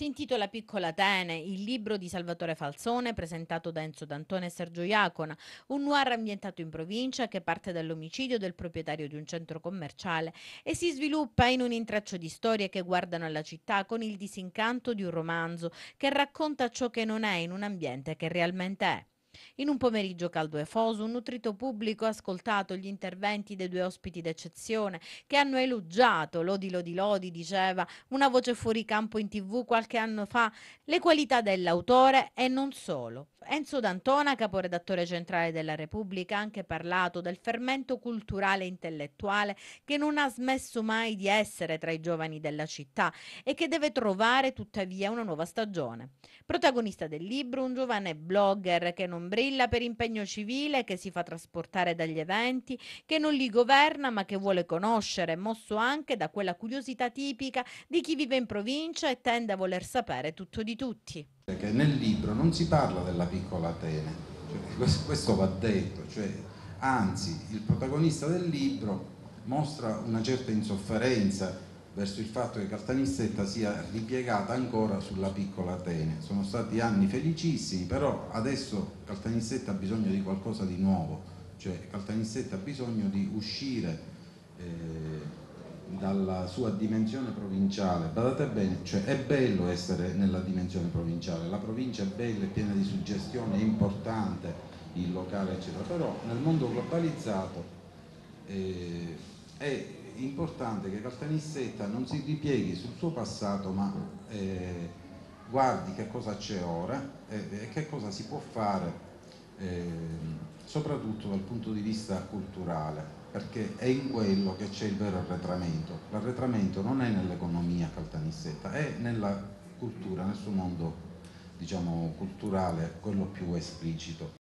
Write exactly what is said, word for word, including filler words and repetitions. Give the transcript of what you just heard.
Si intitola Piccola Atene, il libro di Salvatore Falzone presentato da Enzo D'Antona e Sergio Iacona, un noir ambientato in provincia che parte dall'omicidio del proprietario di un centro commerciale e si sviluppa in un intreccio di storie che guardano alla città con il disincanto di un romanzo che racconta ciò che non è in un ambiente che realmente è. In un pomeriggio caldo e foso, un nutrito pubblico ha ascoltato gli interventi dei due ospiti d'eccezione che hanno elogiato, lodi lodi lodi, diceva una voce fuori campo in tv qualche anno fa, le qualità dell'autore e non solo. Enzo D'Antona, caporedattore centrale della Repubblica, ha anche parlato del fermento culturale e intellettuale che non ha smesso mai di essere tra i giovani della città e che deve trovare tuttavia una nuova stagione. Protagonista del libro, un giovane blogger che non brilla per impegno civile, che si fa trasportare dagli eventi, che non li governa ma che vuole conoscere, mosso anche da quella curiosità tipica di chi vive in provincia e tende a voler sapere tutto di tutti. Che nel libro non si parla della piccola Atene, cioè, questo, questo va detto, cioè, anzi il protagonista del libro mostra una certa insofferenza verso il fatto che Caltanissetta sia ripiegata ancora sulla piccola Atene. Sono stati anni felicissimi, però adesso Caltanissetta ha bisogno di qualcosa di nuovo, cioè Caltanissetta ha bisogno di uscire eh, dalla sua dimensione provinciale. Badate bene, cioè è bello essere nella dimensione provinciale, la provincia è bella, è piena di suggestione, è importante il locale eccetera, però nel mondo globalizzato eh, è importante che Caltanissetta non si ripieghi sul suo passato ma eh, guardi che cosa c'è ora e, e che cosa si può fare eh, soprattutto dal punto di vista culturale, perché è in quello che c'è il vero arretramento. L'arretramento non è nell'economia Caltanissetta, è nella cultura, nel suo mondo diciamo culturale, quello più esplicito.